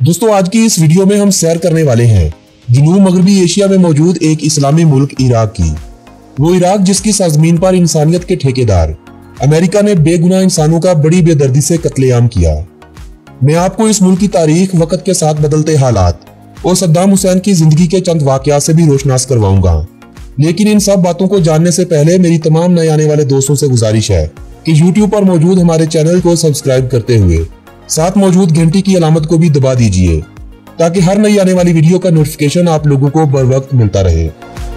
दोस्तों आज की इस वीडियो में हम सैर करने वाले हैं जनूब मगरबी एशिया में मौजूद एक इस्लामी मुल्क इराक की। वो इराक जिसकी सरजमीन पर इंसानियत के ठेकेदार अमेरिका ने बेगुनाह इंसानों का बड़ी बेदर्दी से कत्लेआम किया। मैं आपको इस मुल्क की तारीख, वक्त के साथ बदलते हालात और सद्दाम हुसैन की जिंदगी के चंद वाकयात से भी रोशनास करवाऊंगा। लेकिन इन सब बातों को जानने से पहले मेरी तमाम नए आने वाले दोस्तों से गुजारिश है कि YouTube पर मौजूद हमारे चैनल को सब्सक्राइब करते हुए साथ मौजूद घंटी की अलामत को भी दबा दीजिए ताकि हर नई आने वाली वीडियो का नोटिफिकेशन आप लोगों को बर वक्त मिलता रहे।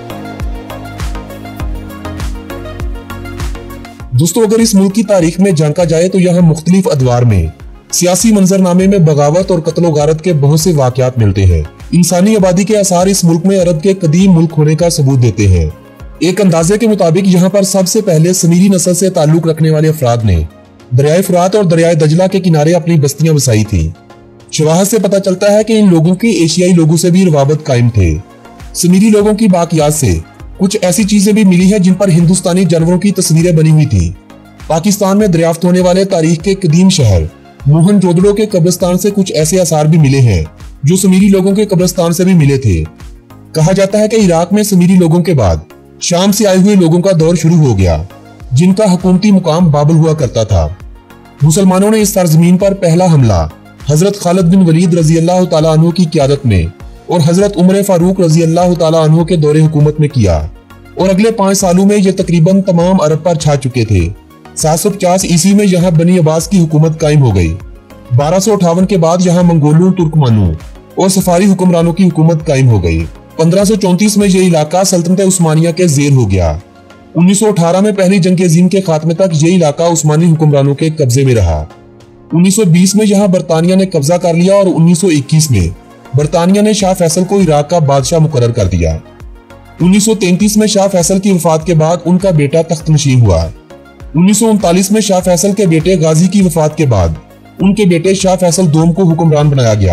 दोस्तों अगर इस मुल्क की तारीख में झांका जाए तो यहाँ मुख्तलिफ अदवार में सियासी मंजरनामे में बगावत और कत्लो गारत के बहुत से वाकयात मिलते हैं। इंसानी आबादी के आसार इस मुल्क में अरब के कदीम मुल्क होने का सबूत देते हैं। एक अंदाजे के मुताबिक यहाँ पर सबसे पहले समीरी नस्ल से ताल्लुक रखने वाले अफराद ने दरियाए फुरात और दरियाए दजला के किनारे अपनी बस्तियां बसाई थी। शवाहद से पता चलता है कि इन लोगों की एशियाई लोगों से भी रवाबत कायम थे। समीरी लोगों की बाकियात से कुछ ऐसी चीजें भी मिली हैं जिन पर हिंदुस्तानी जानवरों की तस्वीरें बनी हुई थी। पाकिस्तान में दरियाफ्त होने वाले तारीख के कदीम शहर मोहनजोदड़ो के कब्रिस्तान से कुछ ऐसे आसार भी मिले हैं जो समीरी लोगों के कब्रिस्तान से भी मिले थे। कहा जाता है कि इराक में समीरी लोगों के बाद शाम से आए हुए लोगों का दौर शुरू हो गया जिनका हुकूमती मुकाम बाबल हुआ करता था। मुसलमानों ने इस सरजमीन पर पहला हमला हजरत खालिद बिन वलीद रजी अल्लाह तआला अन्हु की क़ियादत में और हजरत उमर फारूक रजी अल्लाह तआला अन्हु के दौरे हुकूमत में किया और अगले 5 सालों में ये तकरीबन तमाम अरब पर छा चुके थे। 750 ईस्वी में यहाँ बनी अब्बास की हुकूमत कायम हो गई। 1258 के बाद यहाँ मंगोलों, तुर्कमानों और सफारी हुक्मरानों की हुकूमत कायम हो गई। 1534 में यह इलाका सल्तनत उस्मानिया के जेर हो गया। 1918 में पहली जंग अजीम के खात्मे तक ये इलाका उस्मानी हुक्मरानों के कब्जे में रहा। 1920 में यहाँ बरतानिया ने कब्जा कर लिया और 1921 में बरतानिया ने शाह फैसल को इराक का बादशाह मुकर्रर कर दिया। 1933 में शाह फैसल की वफात के बाद उनका बेटा तख्तनशीन हुआ। 1939 में शाह फैसल के बेटे गाजी की वफात के बाद उनके बेटे शाह फैसल दोम को हुक्मरान बनाया गया।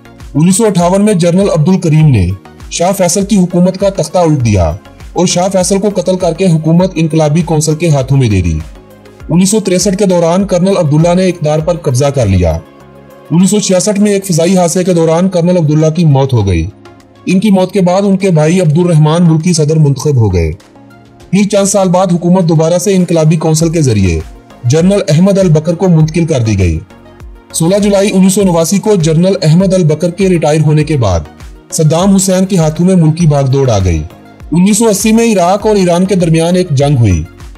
1958 में जनरल अब्दुल करीम ने शाह फैसल की हुकूमत का तख्ता उल्ट दिया और शाह फैसल को कत्ल करके हुकूमत इनकलाबी कौंसिल के हाथों में दे दी। 1963 के दौरान कर्नल अब्दुल्ला ने इक़्तिदार पर कब्जा कर लिया। 1966 में एक फ़िज़ाई हादसे के दौरान कर्नल अब्दुल्ला की मौत हो गई। इनकी मौत के बाद उनके भाई अब्दुल रहमान मुल्की सदर मुंतखब हो गए। फिर चंद साल बाद हुकूमत दोबारा से इनकलाबी कौंसिल के जरिए जनरल अहमद अल बकर को मुंतकिल कर दी गई। 16 जुलाई 1989 को जनरल अहमद अल बकर के रिटायर होने के बाद सद्दाम हुसैन के हाथों में मुल्की भागदौड़ आ गई। 1980 में इराक और ईरान के दरमियान एक जंग हुई।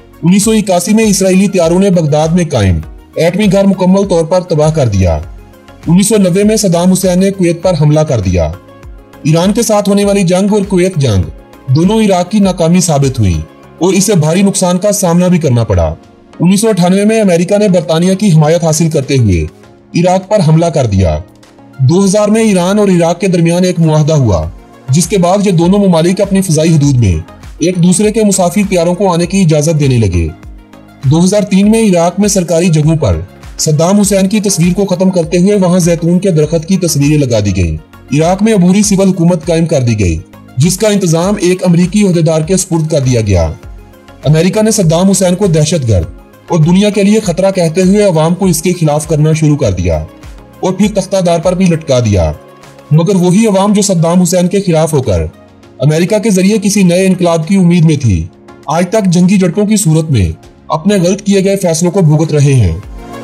1981 में इसराइली तैयारों ने बगदाद में कायम एटमी घर मुकम्मल तौर पर तबाह कर दिया। 1990 में सद्दाम हुसैन ने कुवैत पर हमला कर दिया। ईरान के साथ होने वाली जंग और कुवैत जंग दोनों इराक की नाकामी साबित हुई और इसे भारी नुकसान का सामना भी करना पड़ा। 1998 में अमेरिका ने बरतानिया की हिमायत हासिल करते हुए इराक पर हमला कर दिया। 2000 में ईरान और इराक के दरमियान एक मुआहदा हुआ जिसके बाद ये दोनों ममालिक अपनी फ़िज़ाई हदूद में एक दूसरे के मुसाफिर तैयारों को आने की इजाजत देने लगे। 2003 में इराक में सरकारी जगहों पर सद्दाम हुसैन की तस्वीर को खत्म करते हुए वहां जैतून के दरख्त की तस्वीरें लगा दी गई। इराक में अबूरी सिविल हुकूमत कायम कर दी गई जिसका इंतजाम एक अमरीकी ओहदेदार के सुपुर्द कर दिया गया। अमेरिका ने सद्दाम हुसैन को दहशतगर्द और दुनिया के लिए खतरा कहते हुए अवाम को इसके खिलाफ करना शुरू कर दिया और फिर तख्तादार पर भी लटका दिया। मगर वही अवाम जो सद्दाम हुसैन के खिलाफ होकर अमेरिका के जरिए किसी नए इनकलाब की उम्मीद में थी, आज तक जंगी झड़पों की सूरत में अपने गलत किए गए फैसलों को भुगत रहे हैं।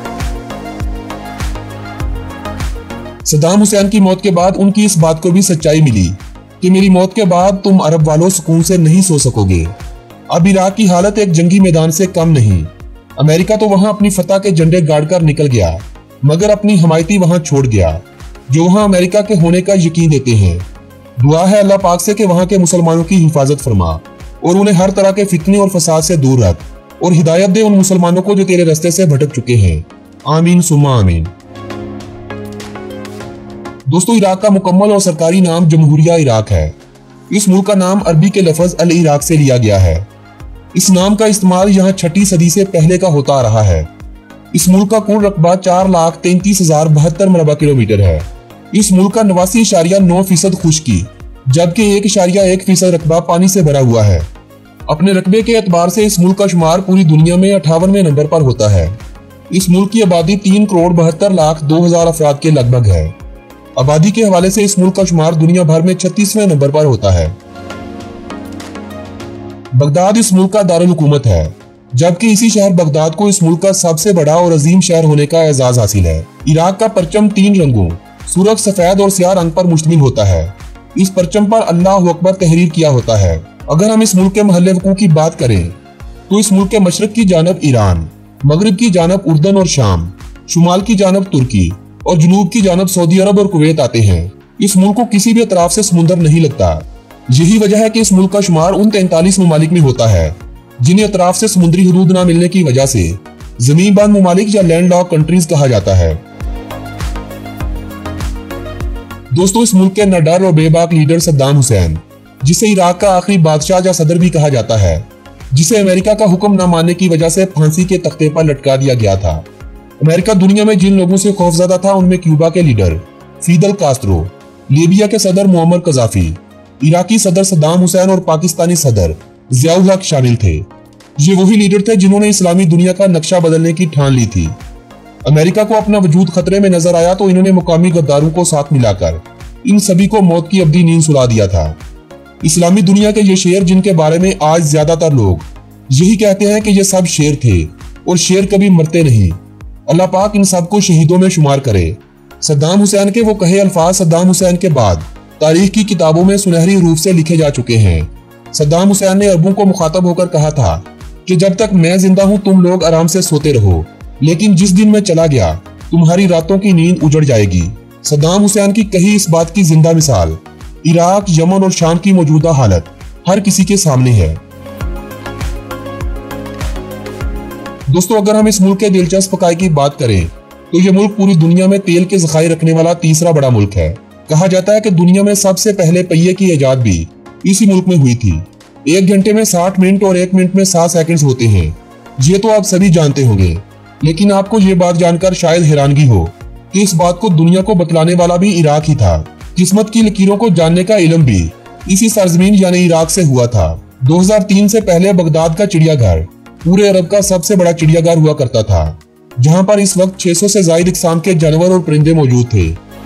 सद्दाम हुसैन की मौत के बाद उनकी इस बात को भी सच्चाई मिली कि मेरी मौत के बाद तुम अरब वालों सुकून से नहीं सो सकोगे। अब इराक की हालत एक जंगी मैदान से कम नहीं। अमेरिका तो वहां अपनी फतह के झंडे गाड़कर निकल गया मगर अपनी हमायती वहां छोड़ गया जो वहां अमेरिका के होने का यकीन देते हैं। दुआ है अल्लाह पाक से कि वहां के मुसलमानों की हिफाजत फरमा और उन्हें हर तरह के फितने और फसाद से दूर रख और हिदायत दे उन मुसलमानों को जो तेरे रास्ते से भटक चुके हैं। आमीन सुम्मा आमीन। दोस्तों इराक का मुकम्मल और सरकारी नाम जमहूरिया इराक है। इस मुल्क का नाम अरबी के लफ्ज अल इराक से लिया गया है। इस नाम का इस्तेमाल यहाँ 6ठी सदी से पहले का होता आ रहा है। इस मुल्क का कुल रकबा 4,33,072 मरबा किलोमीटर है। इस मुल्क का 89.9% खुश्की जबकि 1.1% रकबा पानी से भरा हुआ है। अपने रकबे के एतबार से इस मुल्क का शुमार पूरी दुनिया में 58वें नंबर पर होता है। इस मुल्क की आबादी 3,72,02,000 अफराद के लगभग है। आबादी के हवाले से इस मुल्क का शुमार दुनिया भर में 36वें नंबर पर होता है। बगदाद इस मुल्क का दारुल हुकूमत है, जबकि इसी शहर बगदाद को इस मुल्क का सबसे बड़ा और अजीम शहर होने का एजाज हासिल है। इराक का परचम 3 रंगों सुर्ख, सफेद और स्याह रंग पर मुश्तमिल होता है। इस परचम पर अल्लाहु अकबर तहरीर किया होता है। अगर हम इस मुल्क के महल्ले वक़ूअ की बात करें तो इस मुल्क के मशरक की जानब ईरान, मगरिब की जानब उर्दन और शाम, शुमाल की जानब तुर्की और जनूब की जानब सऊदी अरब और कुवैत आते हैं। इस मुल्क को किसी भी अतराफ से समुंदर नहीं लगता। यही वजह है कि इस मुल्क का शुमार उन 43 ममालिक में होता है जिन्हें अतराफ से समुद्री हदूद न मिलने की वजह से जमीनबांद ममालिक या लैंडलॉक कंट्रीज कहा जाता है। दोस्तों, इस मुल्क के निडर और बेबाक लीडर सद्दाम हुसैन, जिसे इराक का आखिरी बादशाह या सदर भी कहा जाता है, जिसे अमेरिका का हुक्म न मानने की वजह से फांसी के तख्ते पर लटका दिया गया था। अमेरिका दुनिया में जिन लोगों से खौफजदा था उनमें क्यूबा के लीडर फिदल कास्ट्रो, लीबिया के सदर मुअम्मर कज़ाफी, इराकी सदर सद्दाम हुसैन और पाकिस्तानी सदर ज़ियाउल हक शामिल थे। ये वही लीडर थे जिन्होंने इस्लामी दुनिया का नक्शा बदलने की ठान ली थी। अमेरिका को अपना वजूद खतरे में नजर आया तो इन्होंने मुकामी गद्दारों को साथ मिलाकर इन सभी को मौत की अब्दी नींद सुला दिया था। इस्लामी दुनिया के ये शेर, जिनके बारे में आज ज्यादातर लोग यही कहते हैं कि ये सब शेर थे और शेर कभी मरते नहीं, अल्लाह पाक इन सबको शहीदों में शुमार करे। सद्दाम हुसैन के वो कहे अल्फाज सद्दाम हुसैन के बाद तारीख की किताबों में सुनहरी रूप से लिखे जा चुके हैं। सद्दाम हुसैन ने अरबों को मुखातब होकर कहा था कि जब तक मैं जिंदा हूं तुम लोग आराम से सोते रहो, लेकिन जिस दिन मैं चला गया तुम्हारी रातों की नींद उजड़ जाएगी। सद्दाम हुसैन की कही इस बात की जिंदा मिसाल इराक, यमन और शाम की मौजूदा हालत हर किसी के सामने है। दोस्तों, अगर हम इस मुल्क के दिलचस्प वाक़ये की बात करें तो ये मुल्क पूरी दुनिया में तेल के ज़खायर रखने वाला तीसरा बड़ा मुल्क है। कहा जाता है कि दुनिया में सबसे पहले पहिए की इजाद भी इसी मुल्क में हुई थी। 1 घंटे में 60 मिनट और 1 मिनट में 7 सेकंड्स होते हैं। ये तो आप सभी जानते होंगे, लेकिन आपको ये बात जानकर शायद हैरानगी हो कि इस बात को दुनिया को बतलाने वाला भी इराक ही था। किस्मत की लकीरों को जानने का इल्म भी इसी सरजमीन यानी इराक से हुआ था। 2003 से पहले बगदाद का चिड़ियाघर पूरे अरब का सबसे बड़ा चिड़ियाघर हुआ करता था, जहां पर इस वक्त 600 से ज्यादा इकसाम के जानवर और परिंदे मौजूद थे।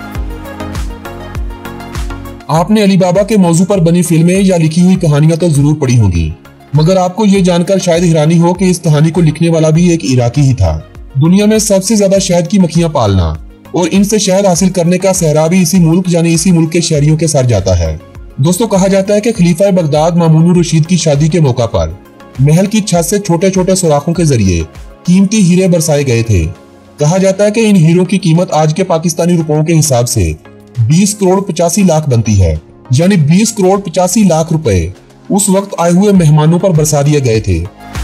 आपने अली बाबा के मौजू पर बनी फिल्में या लिखी हुई कहानियां तो जरूर पढ़ी होंगी, मगर आपको ये जानकर शायद हैरानी हो कि इस कहानी को लिखने वाला भी एक इराकी ही था। दुनिया में सबसे ज्यादा शहद की मक्खियां पालना और इनसे शहद हासिल करने का सहरा भी इसी मुल्क यानी इसी मुल्क के शहरियों के सर जाता है। दोस्तों, कहा जाता है कि खलीफा बगदाद मामून रशीद की शादी के मौका पर महल की छत से छोटे छोटे सुराखों के जरिए कीमती हीरे बरसाए गए थे। कहा जाता है कि इन हीरों की कीमत आज के पाकिस्तानी रुपयों के हिसाब से 20 करोड़ 85 लाख बनती है, यानी 20 करोड़ 85 लाख रुपए उस वक्त आए हुए मेहमानों पर बरसा दिए गए थे।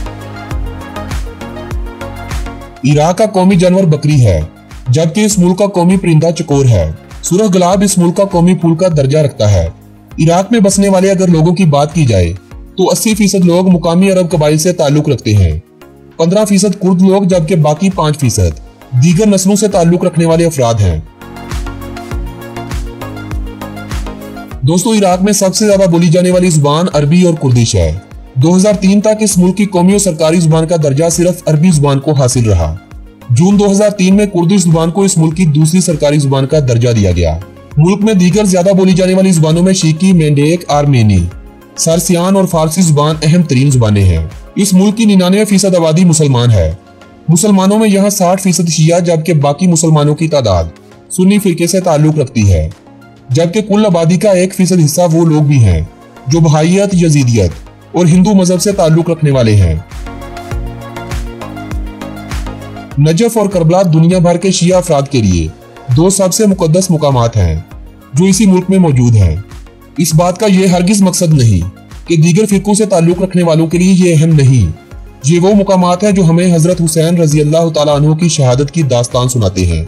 इराक का कौमी जानवर बकरी है, जबकि इस मुल्क का कौमी परिंदा चकोर है। सुरख गुलाब इस मुल्क का कौमी फूल का दर्जा रखता है। इराक में बसने वाले अगर लोगों की बात की जाए तो 80% लोग मुकामी अरब कबाइल से ताल्लुक रखते हैं, 15% कुर्द लोग, जबकि बाकी 5% दीगर नस्लों से ताल्लुक रखने वाले अफराद हैं। दोस्तों, इराक में सबसे ज्यादा बोली जाने वाली जुबान अरबी और कुर्दिश है। 2003 तक इस मुल्क की कौमी और सरकारी जुबान का दर्जा सिर्फ अरबी जुबान को हासिल रहा। जून 2003 में कुर्दिश जुबान को इस मुल्क की दूसरी सरकारी जुबान का दर्जा दिया गया। मुल्क में दीगर ज्यादा बोली जाने वाली जुबानों में शीकी, मेंडेक, आर्मेनी, सार्सियान और फारसी जुबान अहम तरीन जुबानें हैं। इस मुल्क की 99% आबादी मुसलमान है। मुसलमानों में यहाँ 60% शिया, जबकि बाकी मुसलमानों की तादाद सुन्नी फिरके से ताल्लुक रखती है, जबकि कुल आबादी का 1% हिस्सा वो लोग भी हैं जो बहाइयत, यजीदियत और हिंदू मजहब से ताल्लुक रखने वाले हैं। नजफ और करबला दुनिया भर के शिया अफराद के लिए 2 सबसे मुकद्दस मुकामात हैं जो इसी मुल्क में मौजूद हैं। इस बात का यह हरगिज मकसद नहीं कि दीगर फिरकों से ताल्लुक रखने वालों के लिए ये अहम नहीं। ये वो मुकामात हैं जो हमें हजरत हुसैन रजी अल्लाह तआला अन्हु की शहादत की दास्तान सुनाते हैं।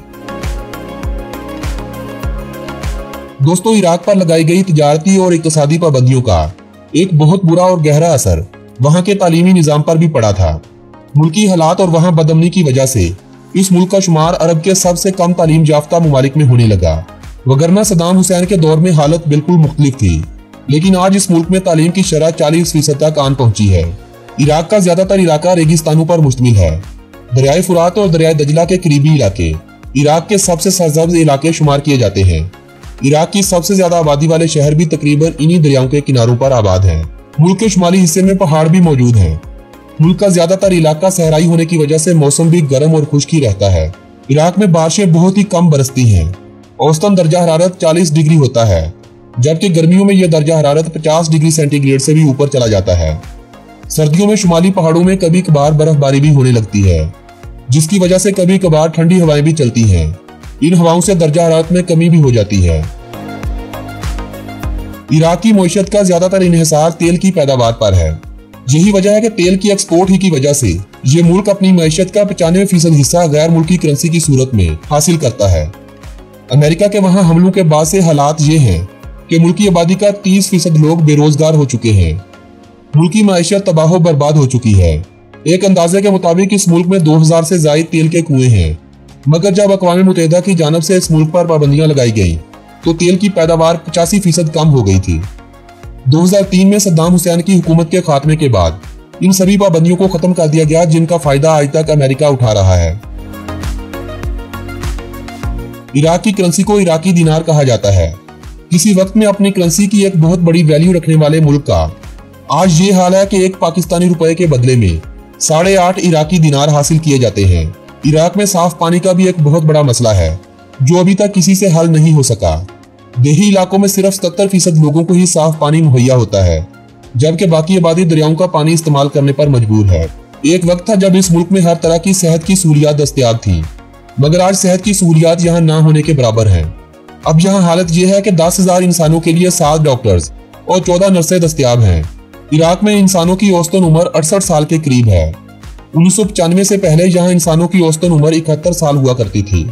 दोस्तों, इराक पर लगाई गई तिजारती और इक्तिसादी पाबंदियों का एक बहुत बुरा और गहरा असर वहां के तालीमी निजाम पर भी पड़ा था। मुल्की हालात और वहां बदअमनी की वजह से इस मुल्क का शुमार अरब के सबसे कम तालीम याफ्ता ममालिक में होने लगा। वगरना सद्दाम हुसैन के दौर में हालत बिल्कुल मुख्तलिफ थी, लेकिन आज इस मुल्क में तालीम की शरह 40% तक आन पहुंची है। इराक का ज्यादातर इलाका रेगिस्तानों पर मुश्तमिल है। दरियाए फुरात और दरियाए दजला के करीबी इलाके इराक के सबसे सरसब्ज इलाके शुमार किए जाते हैं। इराक की सबसे ज्यादा आबादी वाले शहर भी तकरीबन इन्हीं दरियाओं के किनारों पर आबाद हैं। मुल्क के शुमाली हिस्से में पहाड़ भी मौजूद हैं। मुल्क का ज्यादातर इलाका सहराई होने की वजह से मौसम भी गर्म और खुश्क ही रहता है। इराक में बारिशें बहुत ही कम बरसती हैं। औसतन दर्जा हरारत 40 डिग्री होता है, जबकि गर्मियों में यह दर्जा हरारत 50 डिग्री सेंटीग्रेड से भी ऊपर चला जाता है। सर्दियों में शुमाली पहाड़ों में कभी कभार बर्फबारी भी होने लगती है, जिसकी वजह से कभी कभार ठंडी हवाएं भी चलती हैं। इन हवाओं से दर्जा हरारत में कमी भी हो जाती है। इराक की मईशत का ज्यादातर इन्हिसार तेल की पैदावार पर है। यही वजह है कि तेल की एक्सपोर्ट ही की वजह से ये मुल्क अपनी मईशत का 95% हिस्सा गैर मुल्की करेंसी की सूरत में हासिल करता है। अमेरिका के वहां हमलों के बाद से हालात ये हैं कि मुल्क की आबादी का 30% लोग बेरोजगार हो चुके हैं। मुल्क की मईशत तबाह बर्बाद हो चुकी है। एक अंदाजे के मुताबिक इस मुल्क में 2000 से ज्यादा तेल के कुएं हैं, मगर जब अक़वाम मुत्तहिदा की जानिब से इस मुल्क पर पाबंदियां लगाई गई तो तेल की पैदावार 85% कम हो गई थी। 2003 में सद्दाम हुसैन की हुकूमत के खात्मे के बाद इन सभी पाबंदियों को खत्म कर दिया गया, जिनका फायदा आज तक अमेरिका उठा रहा है। इराक की करेंसी को इराकी दिनार कहा जाता है। किसी वक्त में अपनी करेंसी की एक बहुत बड़ी वैल्यू रखने वाले मुल्क का आज ये हाल है कि एक पाकिस्तानी रुपए के बदले में 8.5 इराकी दिनार हासिल किए जाते हैं। इराक में साफ पानी का भी एक बहुत बड़ा मसला है, जो अभी तक किसी से हल नहीं हो सका। देही इलाकों में सिर्फ 77% लोगों को ही साफ पानी मुहैया होता है, जबकि बाकी आबादी दरियाओं का पानी इस्तेमाल करने पर मजबूर है। एक वक्त था जब इस मुल्क में हर तरह की सेहत की सहूलियात दस्तयाब थी, मगर आज सेहत की सहूलियात यहाँ ना होने के बराबर हैं। अब यहाँ हालत यह है कि 10,000 इंसानों के लिए 7 डॉक्टर्स और 14 नर्सें दस्तयाब हैं। इराक में इंसानों की औसतन उम्र 68 साल के करीब है। 1995 से पहले यहाँ इंसानों की औसतन उम्र 71 साल हुआ करती थी।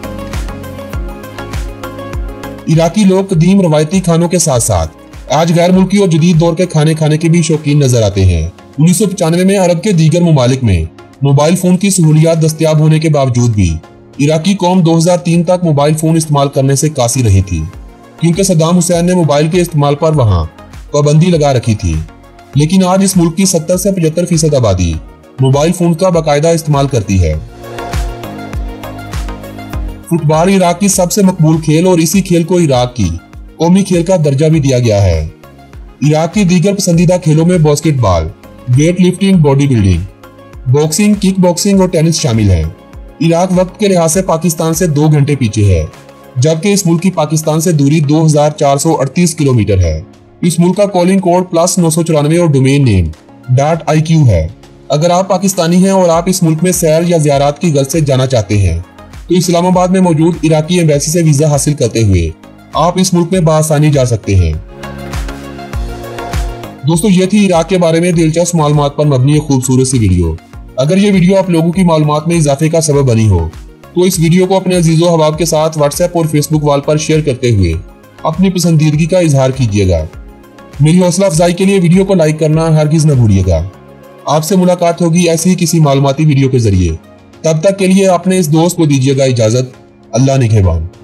इराकी लोग कदीम रवायती खानों के साथ साथ आज गैर मुल्की और जदीद दौर के खाने खाने के भी शौकीन नजर आते हैं। 1995 में अरब के दीगर ममालिक में मोबाइल फोन की सहूलियात दस्तयाब होने के बावजूद भी इराकी कौम 2003 तक मोबाइल फोन इस्तेमाल करने से कासी रही थी, क्योंकि सद्दाम हुसैन ने मोबाइल के इस्तेमाल पर वहां पाबंदी लगा रखी थी। लेकिन आज इस मुल्क की 70 से 75% आबादी मोबाइल फोन का बाकायदा इस्तेमाल करती है। फुटबॉल इराक की सबसे मकबूल खेल और इसी खेल को इराक की कौमी खेल का दर्जा भी दिया गया है। इराक की दीगर पसंदीदा खेलों में basketball, weight lifting, body building, boxing, kick boxing और टेनिस शामिल है। इराक वक्त के लिहाज से पाकिस्तान से 2 घंटे पीछे है, जबकि इस मुल्क की पाकिस्तान से दूरी 2438 किलोमीटर है। इस मुल्क का कॉलिंग कोड +994 और डोमेन नेम .IQ है। अगर आप पाकिस्तानी हैं और आप इस मुल्क में सैर या ज़ियारत की गर्ज से जाना चाहते हैं तो इस्लामाबाद में मौजूद इराकी एम्बेसी से वीजा हासिल करते हुए आप इस मुल्क में बआसानी जा सकते हैं। दोस्तों, ये थी इराक के बारे में दिलचस्प मालूमात पर मबनी एक खूबसूरत सी वीडियो। अगर ये वीडियो आप लोगों की मालूमात में इजाफे का सबब बनी हो तो इस वीडियो को अपने अजीजों हबाब के साथ व्हाट्सएप और फेसबुक वाल पर शेयर करते हुए अपनी पसंदीदगी का इजहार कीजिएगा। मेरी हौसला अफजाई के लिए वीडियो को लाइक करना हरगिज न भूलिएगा। आपसे मुलाकात होगी ऐसी ही किसी मालूमाती वीडियो के जरिए। तब तक के लिए अपने इस दोस्त को दीजिएगा इजाजत। अल्लाह निगहबान।